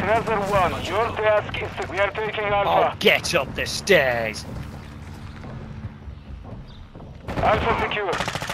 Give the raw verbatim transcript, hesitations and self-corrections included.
Another one. Your task is to... We are taking Alpha. Oh, get up the stairs. Alpha secure.